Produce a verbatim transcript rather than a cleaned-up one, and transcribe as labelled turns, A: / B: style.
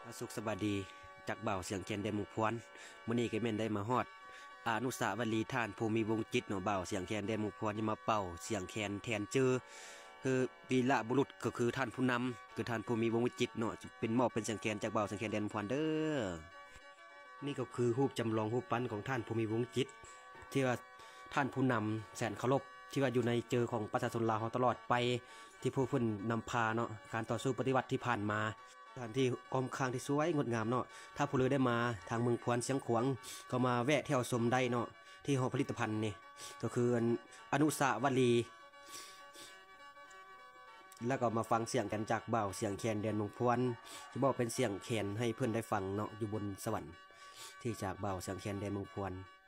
A: สุขสบายดีจากเบาเสียงแคนแดนมุกพวนมื้อนี้ก็แม่นได้มาฮอดอนุสาวรีย์ท่านภูมิวงศ์จิตเนาะเบาเสียงแคนแดนมุกพวนจะมาเป่าเสียงแคนแทนเจอคือวีระบุรุษก็คือท่านผู้นำคือท่านภูมิวงศ์จิตเนาะเป็นมอบเป็นเสียงแคนจากเบาเสียงแคนแดนมุกพวนเด้อนี่ก็คือรูปจำลองรูปปั้นของท่านภูมิวงศ์จิตที่ว่าท่านผู้นำแสนเคารพที่ว่าอยู่ในเจอของประชาชนลาวตลอดไปที่ผู้เพิ่นนำพาเนาะการต่อสู้ปฏิวัติที่ผ่านมาสถานที่อ้อมค้างที่สวยงดงามเนาะถ้าผู้เลยได้มาทางเมืองพวนเสียงขวางก็มาแวะเที่ยวชมได้เนาะที่หอผลิตภัณฑ์นี่ก็คืออนุสาวรีย์แล้วก็มาฟังเสียงกันจากเบาเสียงแคนแดนเมืองพวนจะบอกเป็นเสียงแคนให้เพื่อนได้ฟังเนาะอยู่บนสวรรค์ที่จากเบาเสียงแคนแดนเมืองพวน